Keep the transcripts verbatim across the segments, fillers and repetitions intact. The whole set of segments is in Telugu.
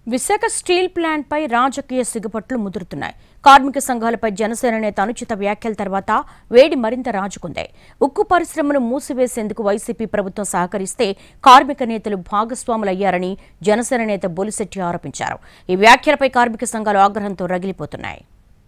విశాఖ స్టీల్ ప్లాంట్ పై రాజకీయ సిగపట్లు ముదురుతున్నాయి. కార్మిక సంఘాలపై జనసేన నేత అనుచిత వ్యాఖ్యల తర్వాత వేడి మరింత రాజుకుంది. ఉక్కు పరిశ్రమను మూసివేసేందుకు వైసీపీ ప్రభుత్వం సహకరిస్తే కార్మిక నేతలు భాగస్వాములయ్యారని జనసేన నేత బొలిశెట్టి ఆరోపించారు. ఈ వ్యాఖ్యలపై కార్మిక సంఘాలు ఆగ్రహంతో రగిలిపోతున్నాయి.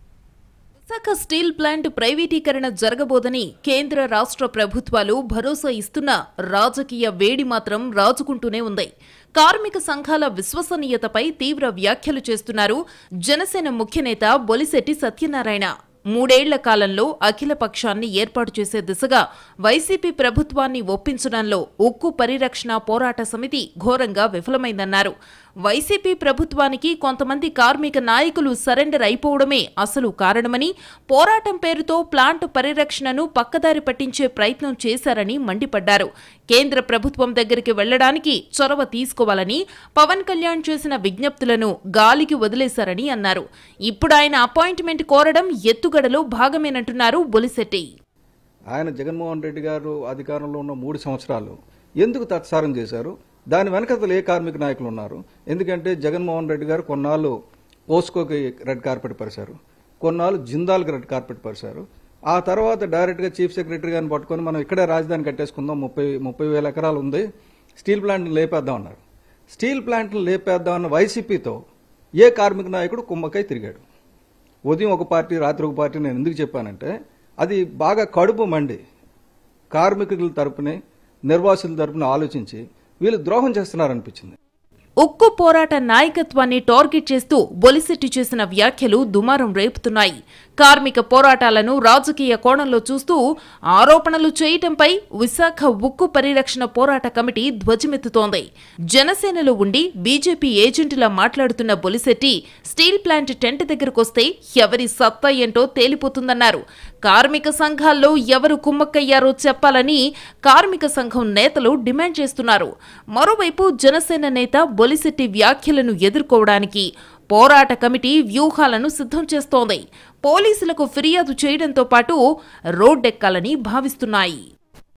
విశాఖ స్టీల్ ప్లాంట్ ప్రైవేటీకరణ జరగబోదని కేంద్ర రాష్ట్ర ప్రభుత్వాలు భరోసా ఇస్తున్న రాజకీయ వేడి మాత్రం రాజుకుంటూనే ఉంది. కార్మిక సంఘాల విశ్వసనీయతపై తీవ్ర వ్యాఖ్యలు చేస్తున్నారు జనసేన ముఖ్య నేత బొలిశెట్టి సత్యనారాయణ. మూడేళ్ల కాలంలో అఖిల పక్షాన్ని ఏర్పాటు చేసే దిశగా వైసీపీ ప్రభుత్వాన్ని ఒప్పించడంలో ఉక్కు పరిరక్షణ పోరాట సమితి ఘోరంగా విఫలమైందన్నారు. వైసీపీ ప్రభుత్వానికి కొంతమంది కార్మిక నాయకులు సరెండర్ అయిపోవడమే అసలు కారణమని, పోరాటం పేరుతో ప్లాంట్ పరిరక్షణను పక్కదారి పట్టించే ప్రయత్నం చేశారని మండిపడ్డారు. కేంద్ర ప్రభుత్వం దగ్గరికి వెళ్లడానికి చొరవ తీసుకోవాలని పవన్ కళ్యాణ్ చేసిన విజ్ఞప్తులను గాలికి వదిలేశారని అన్నారు. ఇప్పుడు ఆయన అపాయింట్మెంట్ కోరడం ఎత్తుగడలో భాగమేనంటున్నారు బొలిశెట్టి. ఆయన జగన్మోహన్ రెడ్డి గారు అధికారంలో ఉన్న మూడు సంవత్సరాలు ఎందుకు తత్సారం చేశారు? దాని వెనకతలు ఏ కార్మిక నాయకులు ఉన్నారు? ఎందుకంటే జగన్మోహన్ రెడ్డి గారు కొన్నాళ్ళు పోస్కోకి రెడ్ కార్పెట్ పరిచారు, కొన్నాళ్ళు జిందాల్కి రెడ్ కార్పెట్ పరిచారు. ఆ తర్వాత డైరెక్ట్గా చీఫ్ సెక్రటరీ గారిని పట్టుకొని మనం ఇక్కడే రాజధాని కట్టేసుకుందాం, ముప్పై ముప్పై వేల ఎకరాలు ఉంది, స్టీల్ ప్లాంట్ని లేపేద్దాం అన్నారు. స్టీల్ ప్లాంట్ని లేపేద్దాం అన్న వైసీపీతో ఏ కార్మిక నాయకుడు కుమ్మకై తిరిగాడు? ఉదయం ఒక పార్టీ, రాత్రి ఒక పార్టీ. నేను ఎందుకు చెప్పానంటే అది బాగా కడుపు మండి కార్మికుల తరపునే, నిర్వాసితుల తరపున ఆలోచించి వీళ్ళు ద్రోహం చేస్తున్నారనిపించింది. ఉక్కు పోరాట నాయకత్వాన్ని టార్గెట్ చేస్తూ బొలిశెట్టి చేసిన వ్యాఖ్యలు దుమారం రేపుతున్నాయి. కార్మిక పోరాటాలను రాజకీయ కోణంలో చూస్తూ ఆరోపణలు చేయటంపై విశాఖ ఉక్కు పరిరక్షణ పోరాట కమిటీ ధ్వజమెత్తుతోంది. జనసేనలో ఉండి బీజేపీ ఏజెంటులా మాట్లాడుతున్న బొలిశెట్టి స్టీల్ ప్లాంట్ టెంట్ దగ్గరకొస్తే ఎవరి సత్తా ఏంటో తేలిపోతుందన్నారు. కార్మిక సంఘాల్లో ఎవరు కుమ్మక్కయ్యారో చెప్పాలని కార్మిక సంఘం నేతలు డిమాండ్ చేస్తున్నారు. మరోవైపు జనసేన నేత బొలిశెట్టి వ్యాఖ్యలను ఎదుర్కోవడానికి పోరాట కమిటీ వ్యూహాలను సిద్ధం చేస్తోంది. పోలీసులకు ఫిర్యాదు చేయడంతో పాటు రోడ్డెక్కాలని భావిస్తున్నాయి.